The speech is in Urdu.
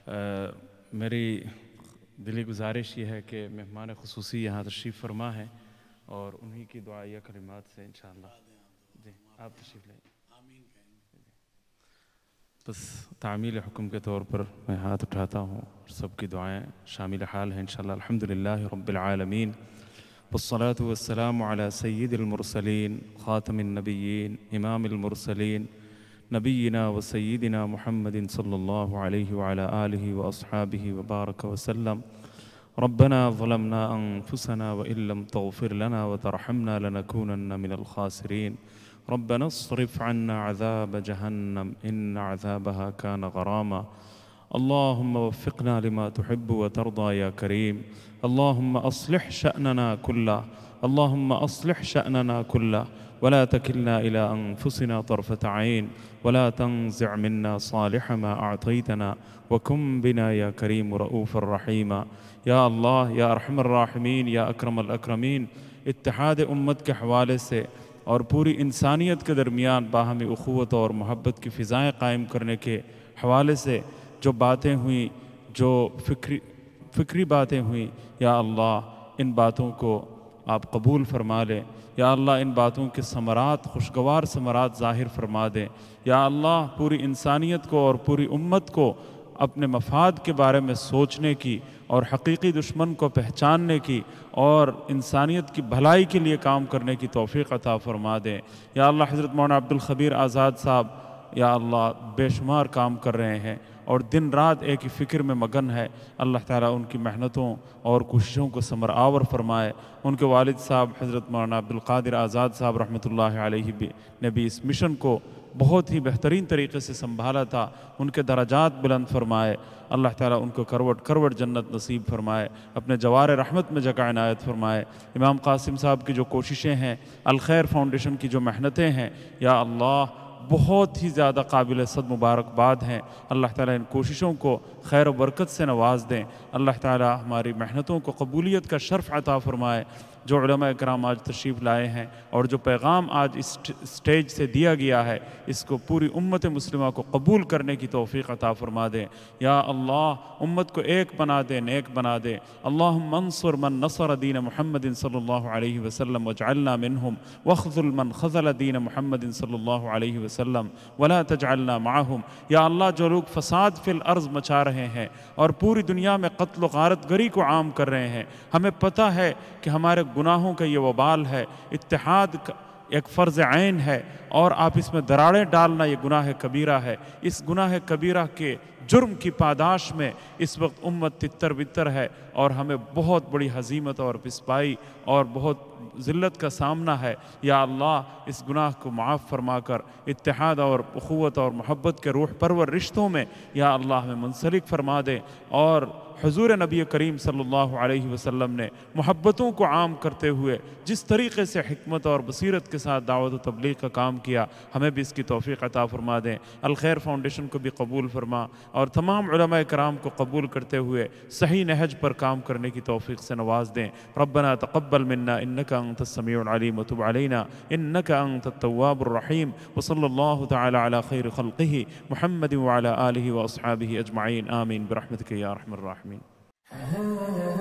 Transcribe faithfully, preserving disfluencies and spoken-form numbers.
میری دلی گزارش یہ ہے کہ مہمان خصوصی یہاں تشریف فرما ہے اور انہی کی دعائیہ کلمات سے انشاءاللہ جی آپ تشریف لیں. بس تعمیل حکم کے طور پر میں ہاتھ اٹھاتا ہوں اور سب کی دعائیں شامل حال ہیں انشاءاللہ. الحمدللہ رب العالمین والصلاة والسلام على سید المرسلین خاتم النبیین امام المرسلین نبینا و سیدنا محمد صلی اللہ علیہ وعلى آلہ واصحابہ وبارک وسلم. ربنا ظلمنا انفسنا وإن لم تغفر لنا وترحمنا لنكونن من الخاسرین. ربنا اصرف عنا عذاب جهنم إن عذابها كان غراما. اللهم وفقنا لما تحب وترضى يا كريم. اللهم أصلح شأننا كله اللهم أصلح شأننا كله ولا تكلنا إلى أنفسنا طرفة عين ولا تنزع منا صالح ما أعطيتنا وكن بنا يا كريم رؤوف الرحيم. يا الله يا أرحم الراحمين يا أكرم الأكرمين. اتحاد امت کے حوالے سے اور پوری انسانیت کے درمیان باہمی اخوت اور محبت کی فضائیں قائم کرنے کے حوالے سے جو باتیں ہوئیں جو فکری فکری باتیں ہوئیں یا اللہ ان باتوں کو آپ قبول فرما لیں. یا اللہ ان باتوں کے ثمرات خوشگوار ثمرات ظاہر فرما دیں. یا اللہ پوری انسانیت کو اور پوری امت کو اپنے مفاد کے بارے میں سوچنے کی اور حقیقی دشمن کو پہچاننے کی اور انسانیت کی بھلائی کے لیے کام کرنے کی توفیق عطا فرما دیں. یا اللہ حضرت مولانا عبد الخبیر آزاد صاحب یا اللہ بے شمار کام کر رہے ہیں اور دن رات ایک ہی فکر میں مگن ہے. اللہ تعالیٰ ان کی محنتوں اور کوششوں کو ثمر آور فرمائے. ان کے والد صاحب حضرت مولانا عبد القادر آزاد صاحب رحمۃ اللہ علیہ بھی نے بھی اس مشن کو بہت ہی بہترین طریقے سے سنبھالا تھا. ان کے درجات بلند فرمائے. اللہ تعالیٰ ان کو کروٹ کروٹ جنت نصیب فرمائے. اپنے جوار رحمت میں جگہ عنایت فرمائے. امام قاسم صاحب کی جو کوششیں ہیں الخیر فاؤنڈیشن کی جو محنتیں ہیں یا اللہ بہت ہی زیادہ قابل صد مبارکباد ہیں. اللہ تعالیٰ ان کوششوں کو خیر و برکت سے نواز دیں. اللہ تعالیٰ ہماری محنتوں کو قبولیت کا شرف عطا فرمائے. جو علماء اکرام آج تشریف لائے ہیں اور جو پیغام آج اس سٹیج سے دیا گیا ہے اس کو پوری امت مسلمہ کو قبول کرنے کی توفیق عطا فرما دیں. یا اللہ امت کو ایک بنا دے نیک بنا دے. اللہم انصر من نصر دین محمد صلی اللہ علیہ وسلم واجعلنا منہم واخذل من خذل دین محمد صلی اللہ علیہ وسلم ولا تجعلنا معہم. یا اللہ جو لوگ فساد فی الارض مچا رہے ہیں اور پوری دنیا میں قتل و غارت گری کو عام کر رہے ہیں ہمیں پتہ ہے کہ ہمارے گناہوں کا یہ وبال ہے. اتحاد ایک فرض عین ہے اور آپ اس میں دراڑیں ڈالنا یہ گناہ کبیرہ ہے. اس گناہ کبیرہ کے جرم کی پاداش میں اس وقت امت تتر بتر ہے اور ہمیں بہت بڑی ہزیمت اور پسپائی اور بہت ذلت کا سامنا ہے. یا اللہ اس گناہ کو معاف فرما کر اتحاد اور اخوت اور محبت کے روح پرور رشتوں میں یا اللہ ہمیں منسلک فرما دے. اور حضور نبی کریم صلی اللہ علیہ وسلم نے محبتوں کو عام کرتے ہوئے جس طریقے سے حکمت اور بصیرت کے ساتھ دعوت و تبلیغ کا کام کیا ہمیں بھی اس کی توفیق عطا فرما دیں. الخیر فاؤنڈیشن کو بھی قبول فرما اور تمام علماء کرام کو قبول کرتے ہوئے صحیح نہج پر کام کرنے کی توفیق سے نواز دیں. ربنا تقبل منا انك انت السميع العليم وتب علينا انك انت التواب الرحيم. وصلى الله تعالى على خير خلقه محمد وعلى آله واصحابه اجمعين. آمين برحمتك يا ارحم الراحمين.